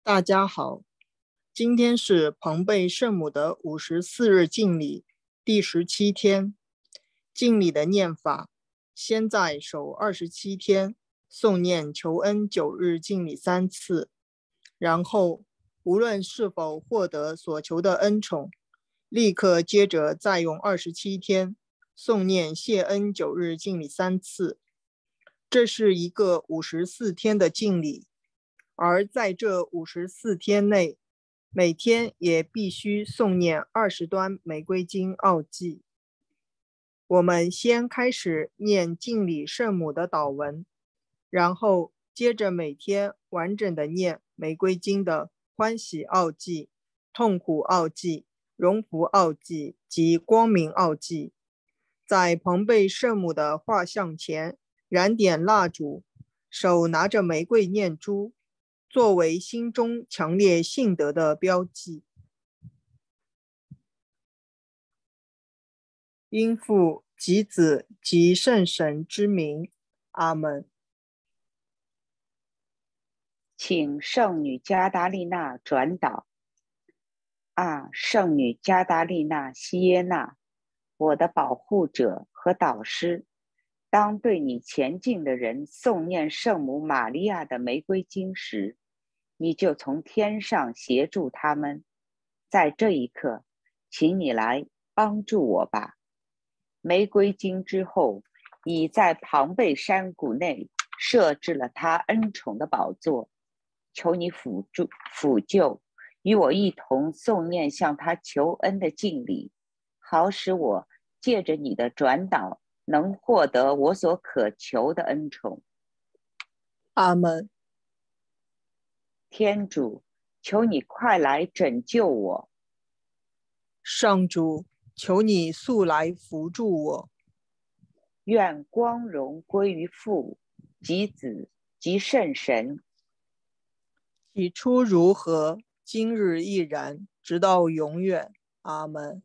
大家好，今天是彭贝圣母的54日敬礼第17天。敬礼的念法：先在首27天诵念求恩9日敬礼3次，然后无论是否获得所求的恩宠，立刻接着再用27天诵念谢恩9日敬礼3次。这是一个54天的敬礼。而在这54天内，每天也必须诵念20端玫瑰经奥记。我们先开始念敬礼圣母的祷文，然后接着每天完整的念玫瑰经的欢喜奥记、痛苦奥记、荣福奥记及光明奥记。在彭贝圣母的画像前燃点蜡烛，手拿着玫瑰念珠，作为心中强烈信德的标记。因父及子及圣神之名，阿们。 请圣女加达利娜转导。圣女加达利娜西耶娜，我的保护者和导师，当对你前进的人诵念圣母玛利亚的玫瑰经时，你就从天上协助他们。在这一刻，请你来帮助我吧。玫瑰经之后，已在庞贝山谷内设置了他恩宠的宝座，求你辅救，与我一同诵念向他求恩的敬礼，好使我借着你的转导，能获得我所渴求的恩宠。 阿们。 天主，求你快来拯救我。 上主，求你速来扶助我。 愿光荣归于父及子及圣神。 起初如何，今日亦然，直到永远。阿们。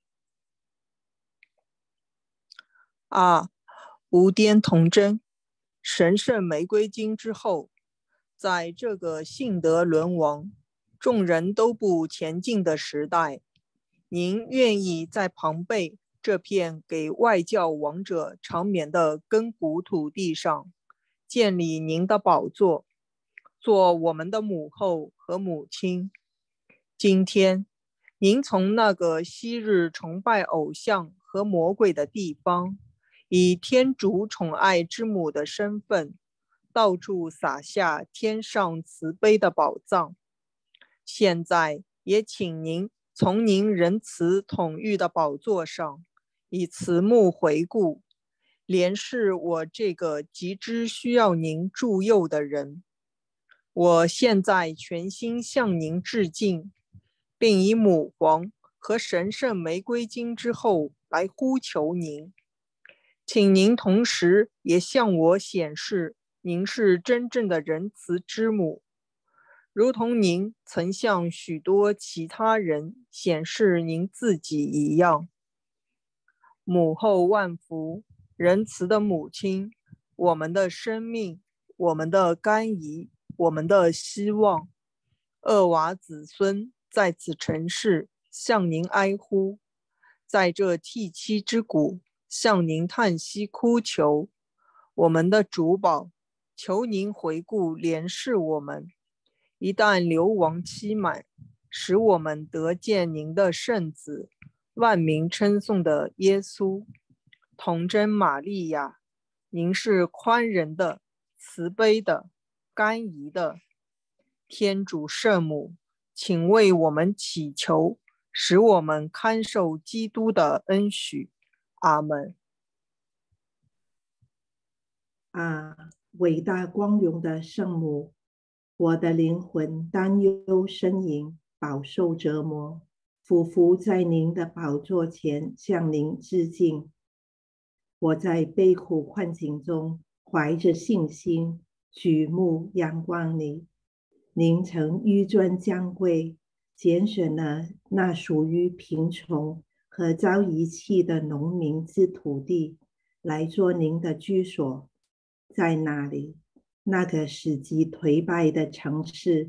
无颠童真，神圣玫瑰经之后，在这个信德沦亡、众人都不前进的时代，您愿意在庞贝这片给外教王者长眠的根骨土地上建立您的宝座，做我们的母后和母亲。今天，您从那个昔日崇拜偶像和魔鬼的地方，以天主宠爱之母的身份，到处撒下天上慈悲的宝藏。现在也请您从您仁慈统御的宝座上，以慈目回顾，怜视我这个极之需要您助佑的人。我现在全心向您致敬，并以母皇和神圣玫瑰经之后来呼求您。请您同时也向我显示您是真正的仁慈之母，如同您曾向许多其他人显示您自己一样。母后万福，仁慈的母亲，我们的生命，我们的甘饴，我们的希望。厄娃子孙在此城市向您哀呼，在这涕泣之谷向您叹息哭求。我们的主保，求您回顾怜视我们，一旦流亡期满，使我们得见您的圣子，万民称颂的耶稣。童真玛利亚，您是宽仁的、慈悲的、甘饴的。天主圣母，请为我们祈求，使我们堪受基督的恩许。阿们。 伟大光荣的圣母，我的灵魂担忧呻吟，饱受折磨，俯伏在您的宝座前向您致敬。我在悲苦困境中怀着信心举目仰望你。您曾纡尊降贵，拣选了那属于贫穷和遭遗弃的农民之土地，来做您的居所。在那里，那个使极颓败的城市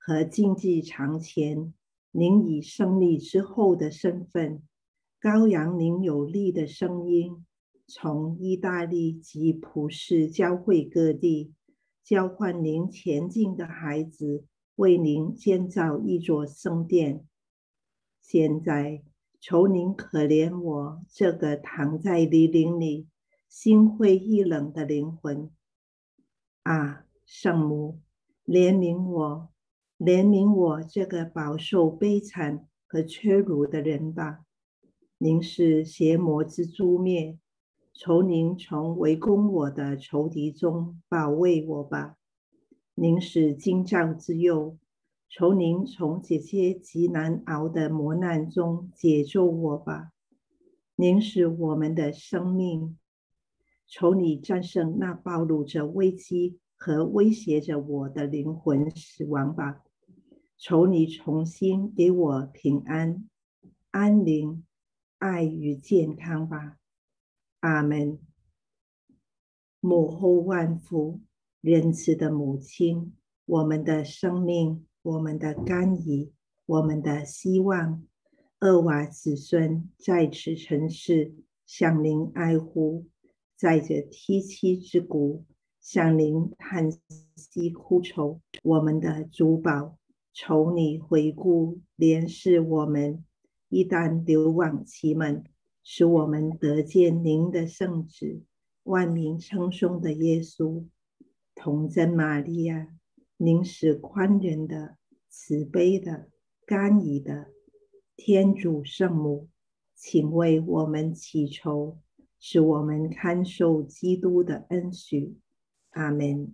和竞技场前您以胜利之后的身份，羔羊您有力的声音，从意大利及普世教会各地交换您前进的孩子，为您建造一座圣殿。现在求您可怜我这个躺在泥泞里心灰意冷的灵魂。啊，圣母，怜悯我，怜悯我这个饱受悲惨和屈辱的人吧。您是邪魔之诛灭，求您从围攻我的仇敌中保卫我吧。您是金杖之佑，求您从这些极难熬的磨难中解救我吧。您是我们的生命，求你战胜那暴露着危机和威胁着我的灵魂死亡吧。求你重新给我平安、安宁、爱与健康吧。阿们。母后万福，仁慈的母亲，我们的生命，我们的甘饴，我们的希望，厄瓦子孙在此城市向您哀呼，在这梯栖之谷向您叹息哭求。我们的主保，求你回顾怜视我们，一旦流往其门，使我们得见您的圣子，万民称颂的耶稣。童真玛利亚，您是宽仁的、慈悲的、甘饴的天主圣母，请为我们祈求，使我们堪受基督的恩许。阿们。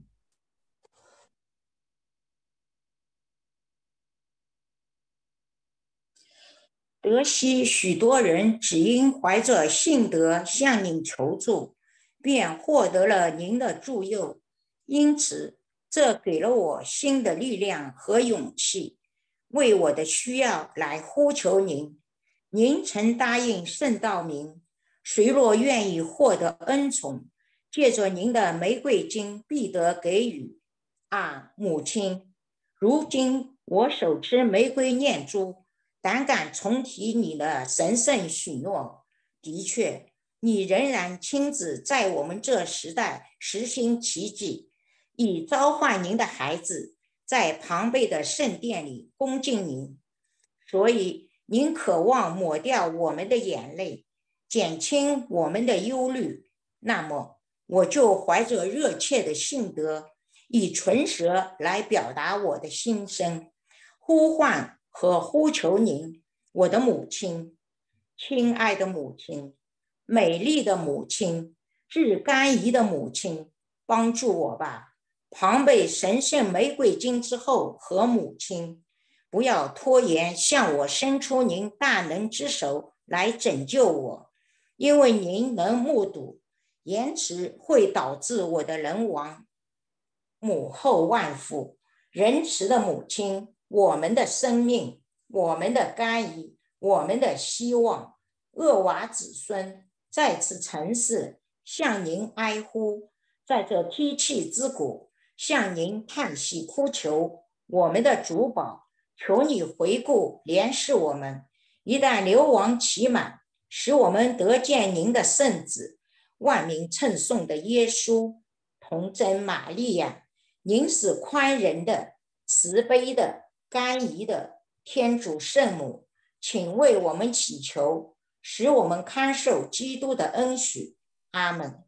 得悉许多人只因怀着信德向您求助，便获得了您的助佑，因此这给了我新的力量和勇气，为我的需要来呼求您。您曾答应圣道明，谁若愿意获得恩宠，借着您的玫瑰金必得给予。啊，母亲，如今我手持玫瑰念珠，胆敢重提你的神圣许诺。的确，你仍然亲自在我们这时代实行奇迹，以召唤您的孩子，在庞贝的圣殿里恭敬您。所以您渴望抹掉我们的眼泪，减轻我们的忧虑，那么我就怀着热切的信德，以唇舌来表达我的心声，呼唤和呼求您，我的母亲，亲爱的母亲，美丽的母亲，至甘饴的母亲，帮助我吧。庞贝神圣玫瑰金之后和母亲，不要拖延向我伸出您大能之手来拯救我，因为您能目睹，延迟会导致我的人亡。母后万福，仁慈的母亲，我们的生命，我们的甘饴，我们的希望，厄瓦子孙在此城市向您哀呼，在这梯泣之谷向您叹息哭求。我们的主保，求你回顾怜视我们，一旦流亡期满，使我们得见您的圣子，万民称颂的耶稣。童真玛利亚，您是宽仁的、慈悲的、甘饴的天主圣母，请为我们祈求，使我们堪受基督的恩许。阿们。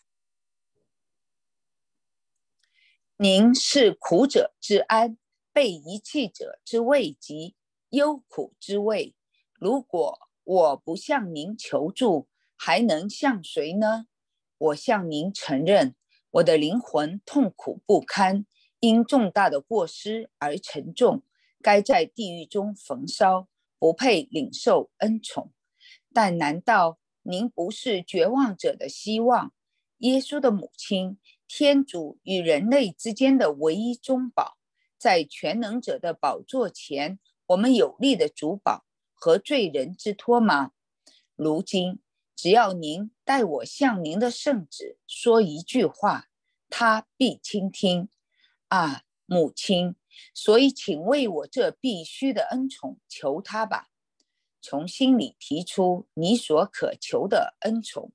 您是苦者之安，被遗弃者之慰藉，忧苦之慰。如果我不向您求助，还能向谁呢？我向您承认，我的灵魂痛苦不堪，因重大的过失而沉重，该在地狱中焚烧，不配领受恩宠。但难道您不是绝望者的希望，耶稣的母亲，天主与人类之间的唯一中保，在全能者的宝座前，我们有力的主保和罪人之托吗？如今只要您代我向您的圣子说一句话，他必倾听。啊，母亲， 所以请为我这必须的恩宠求他吧，从心里提出你所渴求的恩宠。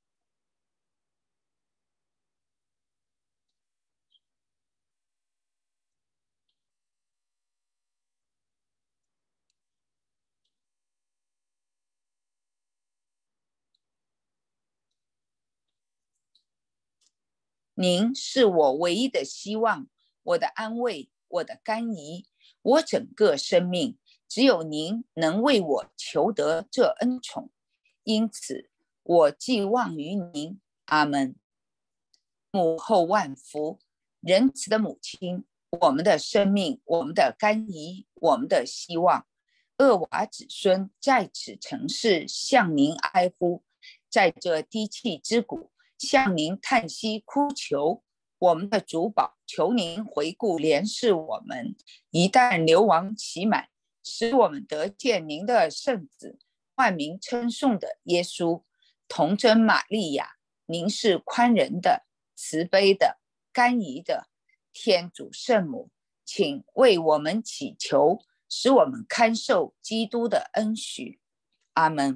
您是我唯一的希望，我的安慰，我的甘饴，我整个生命，只有您能为我求得这恩宠，因此我寄望于您。阿们。母后万福，仁慈的母亲，我们的生命，我们的甘饴，我们的希望。厄娃子孙在此城市向您哀呼，在这低气之谷向您叹息哭求。我们的主保，求您回顾怜视我们，一旦流亡期满，使我们得见您的圣子，万民称颂的耶稣。童真玛利亚，您是宽仁的、慈悲的、甘饴的天主圣母，请为我们祈求，使我们堪受基督的恩许。阿们。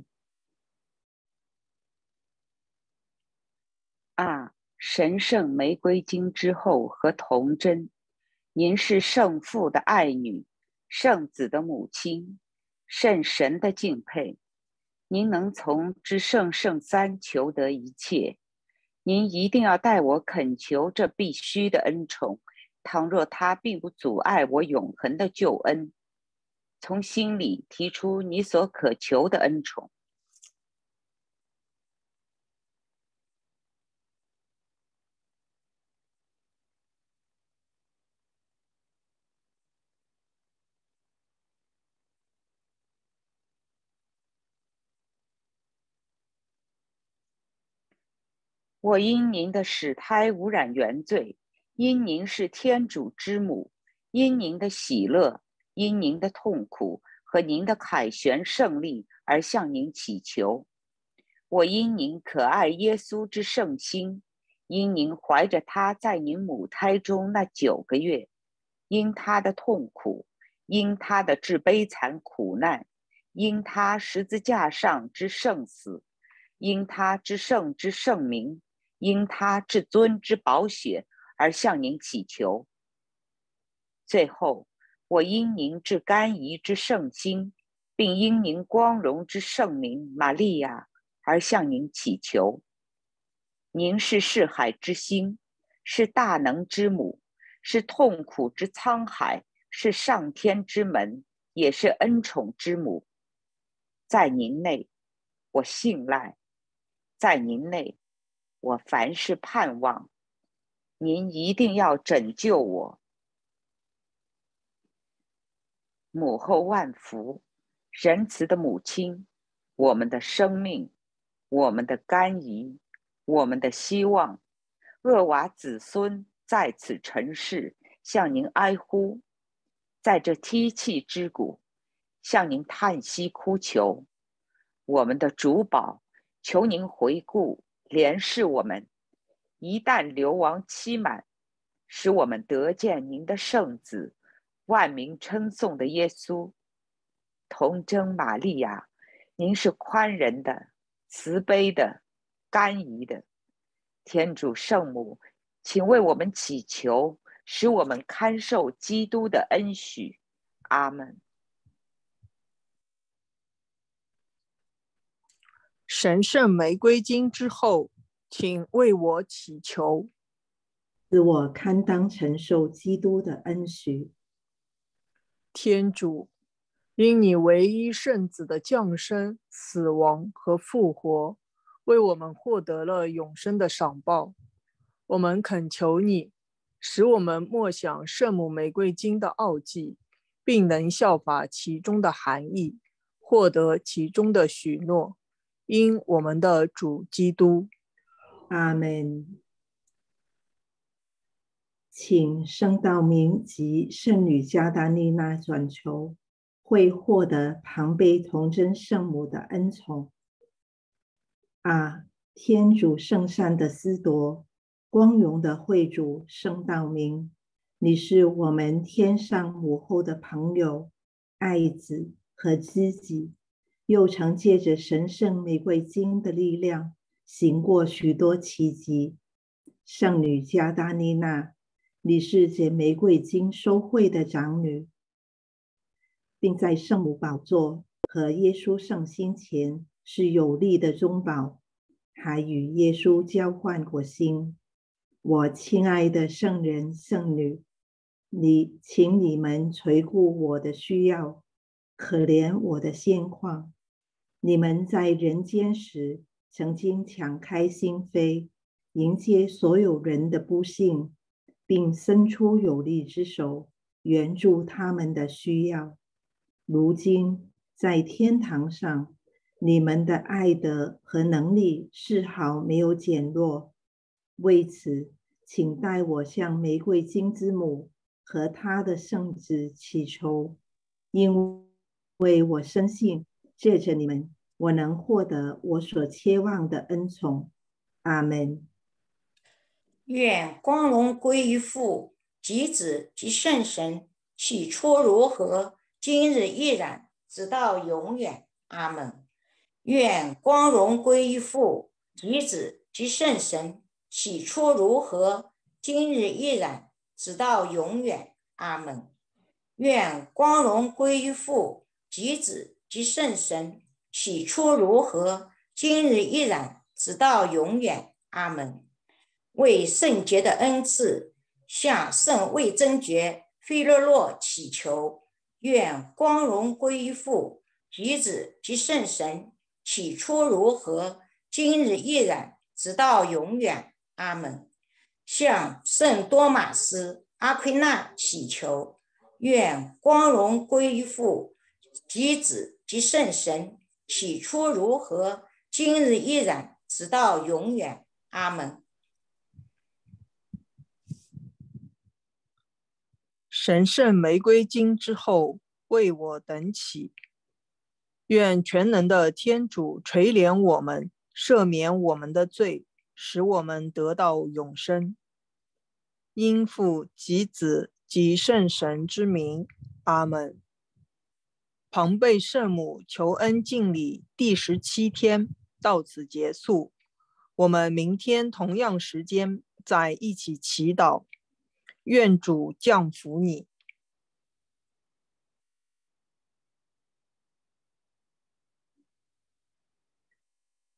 神圣玫瑰经之后和童真，您是圣父的爱女，圣子的母亲，圣神的敬佩。您能从至圣圣三求得一切，您一定要代我恳求这必须的恩宠，倘若它并不阻碍我永恒的救恩，从心里提出你所渴求的恩宠。我因您的使胎污染原罪，因您是天主之母，因您的喜乐，因您的痛苦和您的凯旋胜利而向您祈求。我因您可爱耶稣之圣心，因您怀着他在您母胎中那9个月，因他的痛苦，因他的至悲惨苦难，因他十字架上之圣死，因他至圣之圣名，因他至尊之宝血而向您祈求。最后，我因您至甘饴之圣心，并因您光荣之圣名玛利亚而向您祈求。您是世海之星，是大能之母，是痛苦之沧海，是上天之门，也是恩宠之母。在您内，我信赖；在您内，我凡事盼望。您一定要拯救我。母后万福，仁慈的母亲，我们的生命，我们的甘饴，我们的希望。厄娃子孙在此尘世向您哀呼，在这梯气之谷向您叹息哭求。我们的主保，求您回顾怜视我们，一旦流亡期满，使我们得见您的圣子，万民称颂的耶稣。童真玛利亚，您是宽仁的、慈悲的、甘饴的天主圣母，请为我们祈求，使我们堪受基督的恩许。阿们。 神圣玫瑰经之后，请为我祈求， 使我堪当承受基督的恩许。 天主，因你唯一圣子的降生、死亡和复活，为我们获得了永生的赏报。我们恳求你，使我们默想圣母玫瑰经的奥迹，并能效法其中的含义，获得其中的许诺。因我们的主基督。 阿们。请圣道明及圣女加达利娜转求，会获得庞贝童真圣母的恩宠。天主圣善的司铎，光荣的会主圣道明， 你是我们天上母后的朋友、爱子和知己，又曾借着神圣玫瑰经的力量行过许多奇迹。圣女加达尼娜，你是这玫瑰经收会的长女，并在圣母宝座和耶稣圣心前是有力的中保，还与耶稣交换过心。我亲爱的圣人圣女，请你们垂顾我的需要，可怜我的现况。你们在人间时曾经敞开心扉，迎接所有人的不幸，并伸出有力之手，援助他们的需要。如今在天堂上，你们的爱德和能力丝毫没有减弱。为此，请代我向玫瑰金之母和她的圣子祈求，因为我深信借着你们，我能获得我所切望的恩宠。阿们。 愿光荣归于父、及子、及圣神，起初如何，今日依然，直到永远。阿们。愿光荣归于父、及子、及圣神，起初如何，今日依然，直到永远。阿们。愿光荣归于父、及子、及圣神，起初如何，今日依然，直到永远。阿们。为圣洁的恩赐，向圣卫真爵菲勒洛祈求，愿光荣归于父、及子、及圣神，起初如何，今日依然，直到永远。阿们。向圣多马斯阿奎那祈求，愿光荣归于父、及子、及圣神，起初如何，今日依然，直到永远。阿们。 神圣玫瑰经之后，为我等起。愿全能的天主垂怜我们，赦免我们的罪，使我们得到永生。因父及子及圣神之名。阿们。庞贝圣母求恩敬礼第17天到此结束。我们明天同样时间再一起祈祷。愿主降福你。